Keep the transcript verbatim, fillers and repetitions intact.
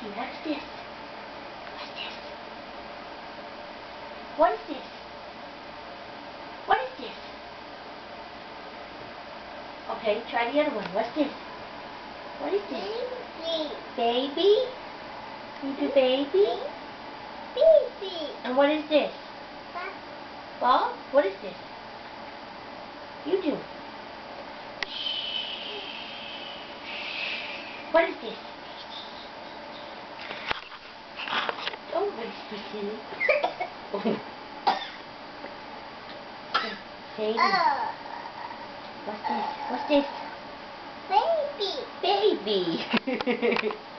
Sadie, what's this? What's this? What is this? What is this? Okay, try the other one. What's this? What is this? Baby. Baby? You do baby? Baby. And what is this? Ball? What is this? You do. What is this? Oh, what is this? Sadie. Oh. What's this? What's this? Baby. Baby.